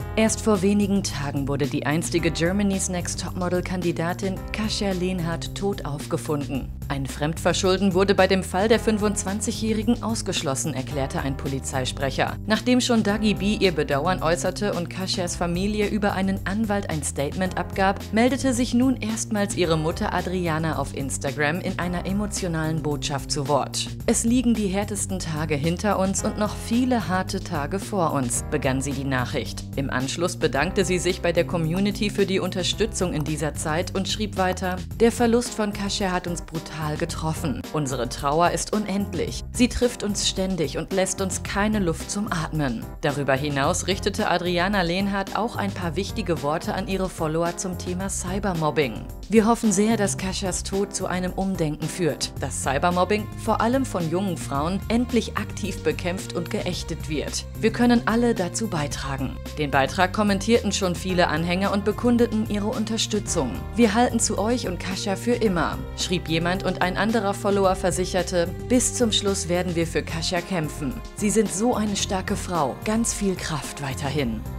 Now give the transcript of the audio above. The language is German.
Erst vor wenigen Tagen wurde die einstige Germany's Next Topmodel-Kandidatin Kasia Lehnhardt tot aufgefunden. Ein Fremdverschulden wurde bei dem Fall der 25-Jährigen ausgeschlossen, erklärte ein Polizeisprecher. Nachdem schon Dagi B. ihr Bedauern äußerte und Kasias Familie über einen Anwalt ein Statement abgab, meldete sich nun erstmals ihre Mutter Adriana auf Instagram in einer emotionalen Botschaft zu Wort. Es liegen die härtesten Tage hinter uns und noch viele harte Tage vor uns, begann sie die Nachricht. Im Anschluss bedankte sie sich bei der Community für die Unterstützung in dieser Zeit und schrieb weiter: Der Verlust von Kasia hat uns brutal getroffen. Unsere Trauer ist unendlich. Sie trifft uns ständig und lässt uns keine Luft zum Atmen. Darüber hinaus richtete Adriana Lehnhardt auch ein paar wichtige Worte an ihre Follower zum Thema Cybermobbing. Wir hoffen sehr, dass Kasias Tod zu einem Umdenken führt, dass Cybermobbing, vor allem von jungen Frauen, endlich aktiv bekämpft und geächtet wird. Wir können alle dazu beitragen. Den Beitrag kommentierten schon viele Anhänger und bekundeten ihre Unterstützung. Wir halten zu euch und Kasia für immer, schrieb jemand, und ein anderer Follower versicherte: Bis zum Schluss werden wir für Kasia kämpfen. Sie sind so eine starke Frau, ganz viel Kraft weiterhin.